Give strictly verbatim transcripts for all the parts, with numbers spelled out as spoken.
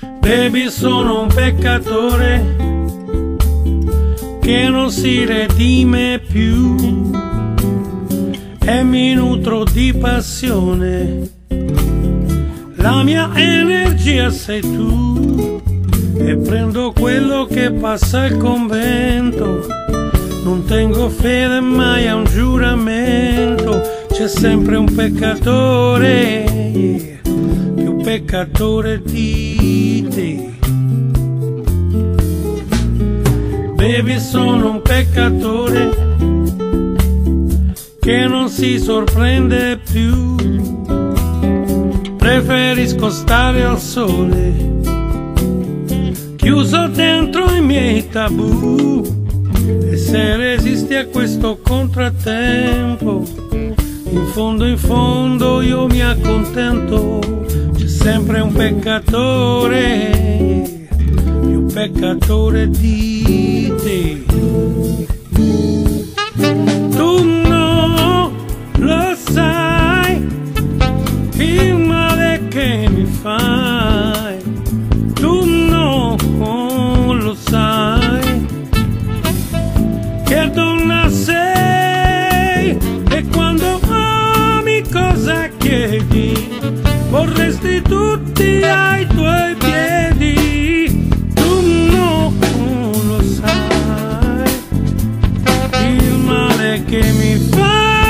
Baby, sono un peccatore che non si redime più e mi nutro di passione. La mia energia sei tu e prendo quello che passa al convento. Non tengo fede mai a un giuramento. C'è sempre un peccatore, yeah, più peccatore di te. Baby, sono un peccatore che non si sorprende più. Preferisco stare al sole, chiuso dentro i miei tabù. E se resisti a questo contrattempo, in fondo in fondo io mi accontento. C'è sempre un peccatore, più peccatore di te. Tu no lo sai il male che mi fai, tu no lo sai che donna sei, e quando ami cosa chiedi, vorresti tutti ai tuoi piedi. Tu no lo sai il male che mi fai.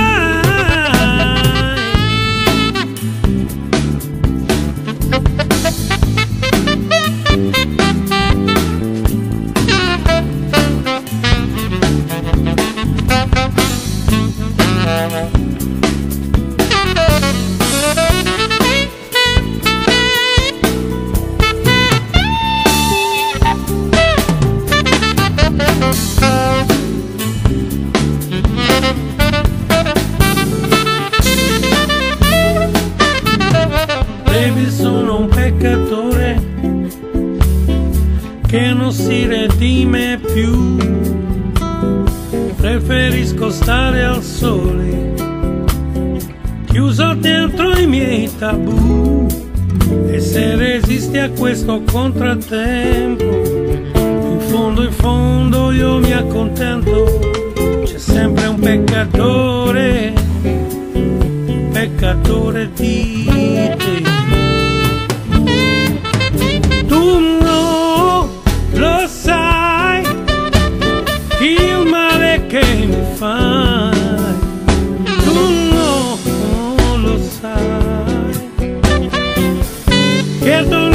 Baby, sono un peccatore che non si redime più. Preferisco stare al sole, chiuso dentro i miei tabù. E se resisti a questo contrattempo, in fondo in fondo io mi accontento. C'è sempre un peccatore, peccatore di te. Tu no lo sai il male che mi fai, tu no lo sai che